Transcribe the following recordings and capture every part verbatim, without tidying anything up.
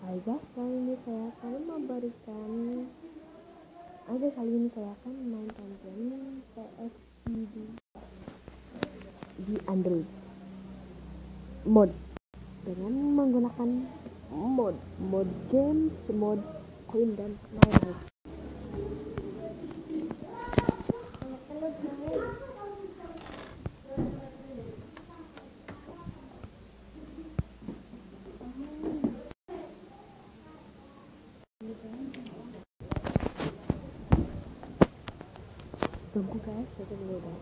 Hai guys, kali ini saya akan memberikan Oke, kali ini saya akan memainkan game P S P di Android mod dengan menggunakan mod mod game, mod koin dan lain-lain. Tunggu guys, saya dulu guys.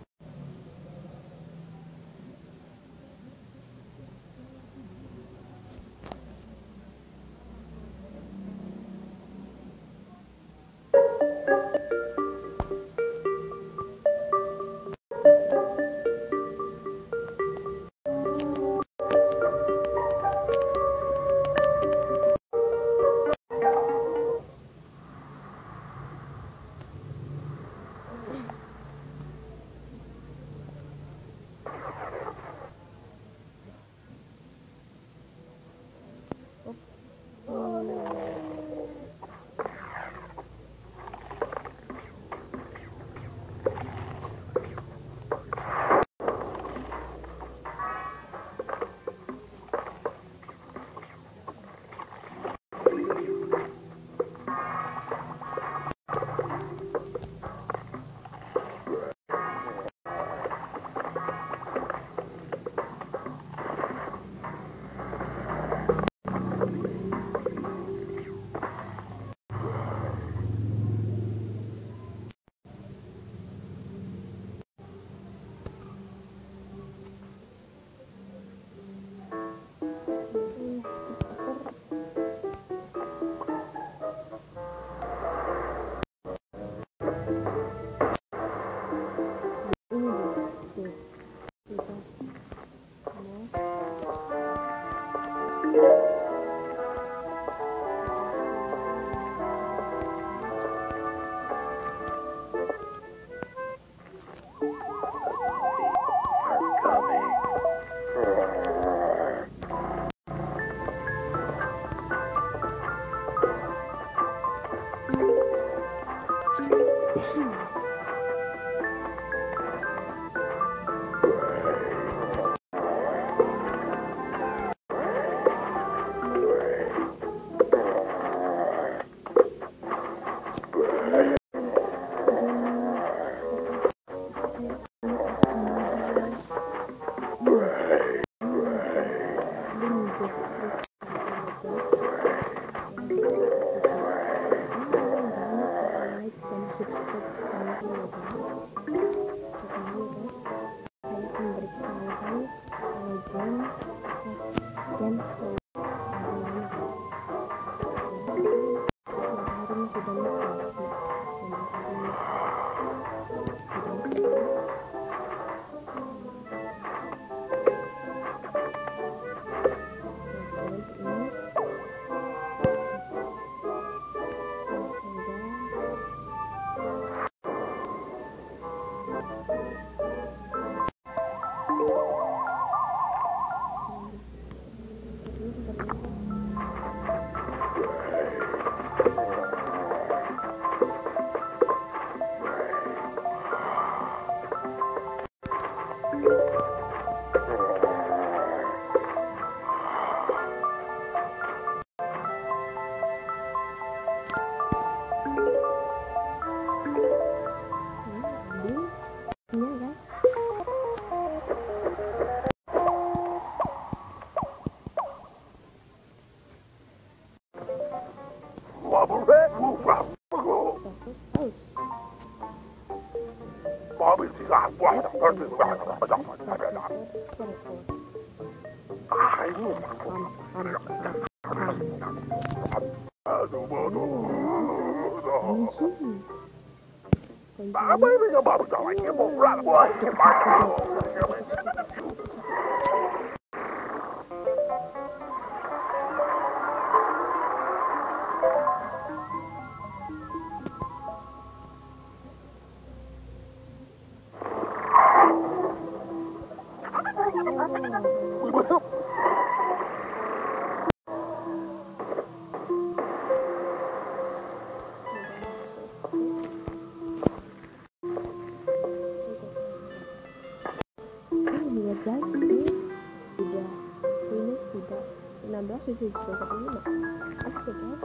tujuh tiga satu lima. Oke guys.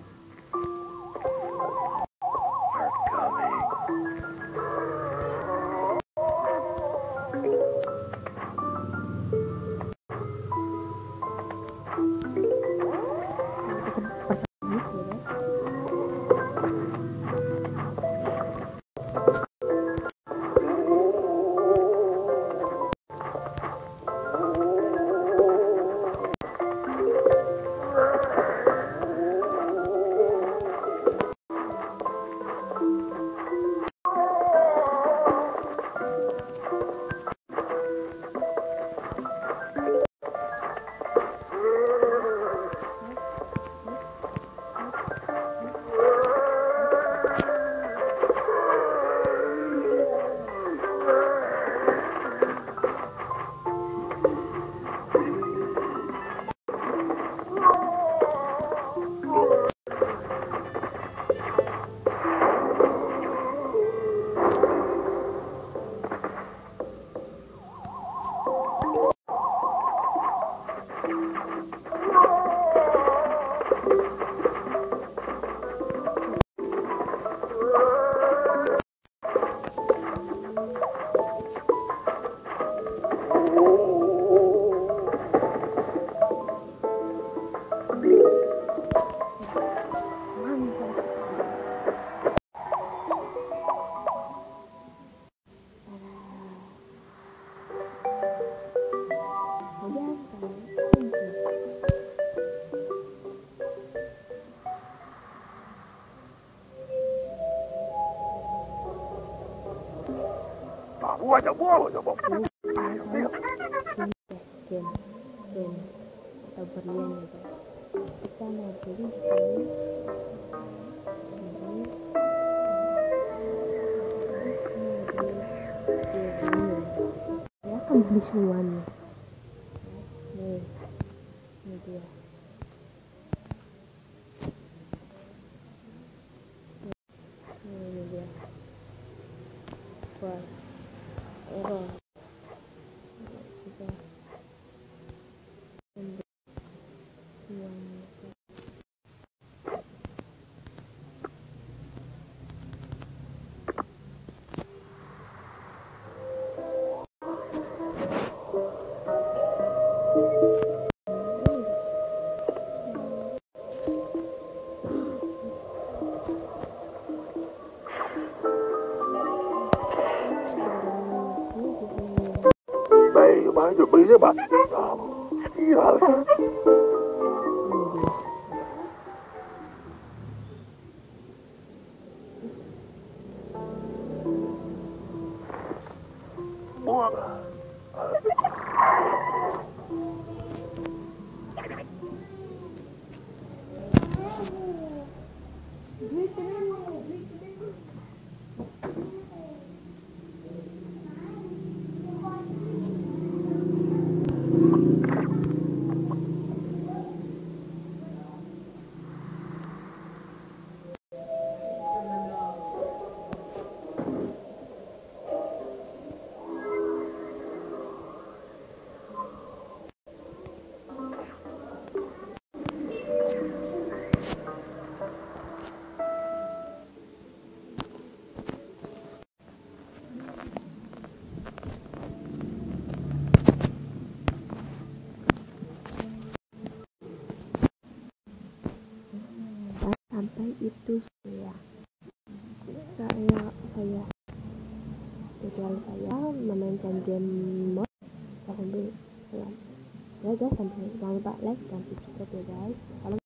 Mua cho mua cho bọc. game game game atau berlian gitu. Kita mau beli di sini. Ya kan beli semuanya. Nih, ini dia. Nih, ini dia. Wah, error. Kita ambil semuanya. Đây bán cho bí đó bạn. Gila. Buang. Sampai itu ya saya saya tutorial saya memainkan game mod sampai ya guys, sampai jangan lupa like dan subscribe ya guys. Kalau